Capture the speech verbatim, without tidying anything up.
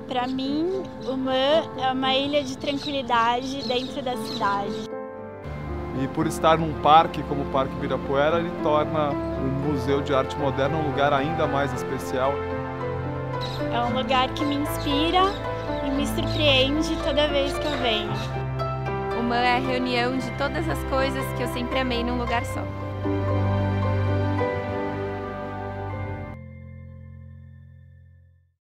Para mim, o M A M é uma ilha de tranquilidade dentro da cidade. E por estar num parque como o Parque Ibirapuera, ele torna o Museu de Arte Moderna um lugar ainda mais especial. É um lugar que me inspira e me surpreende toda vez que eu venho. O M A M é a reunião de todas as coisas que eu sempre amei num lugar só.